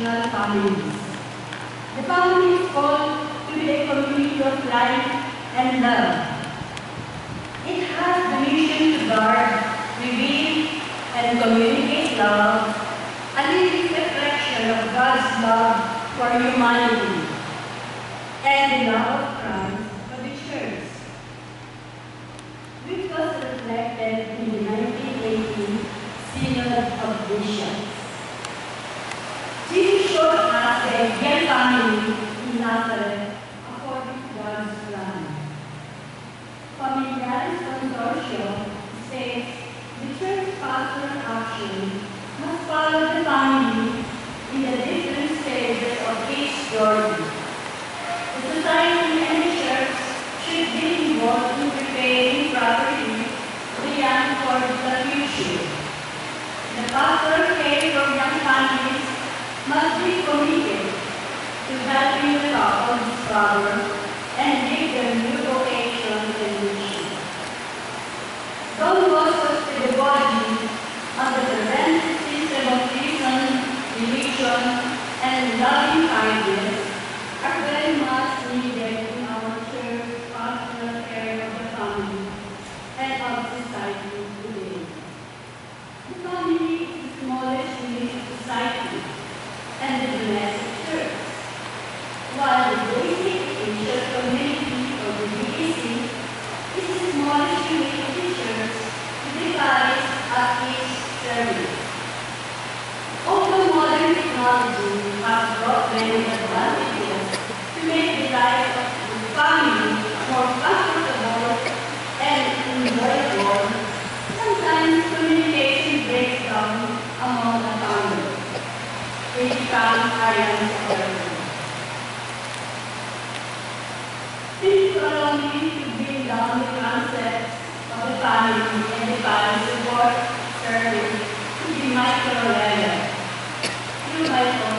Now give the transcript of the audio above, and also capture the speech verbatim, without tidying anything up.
traditional families. The family is called to be a community of life and love. It has the mission to guard, reveal, and communicate love, a living reflection of God's love for humanity and the love of Christ for the church. Which was reflected in the nineteen eighty Synod of Bishops. Jesus showed us the ideal family in Nazareth according to God's plan. Familiaris Consortio states the church pastoral action must follow the family in the different stages of its journey. The society and the church should be involved in preparing properly the young for the future. The pastoral care of young families must be committed to helping the couple discover and give them new vocations and mission. Don Bosco's pedagogy on the preventive system of reason, religion, and loving kindness are very much needed in our church pastoral care of the family and of society today. The family is the smallest unit of society and the domestic church, while the basic Christian community of the B C C is the smallest unit of the church to the parish at its service. Although modern technology has brought many advantages to make the life of the family more comfortable and enjoyable, sometimes communication breaks down among the family. It becomes areas of learning. Please allow me to bring down the concept of the family and the family support service to the micro level through my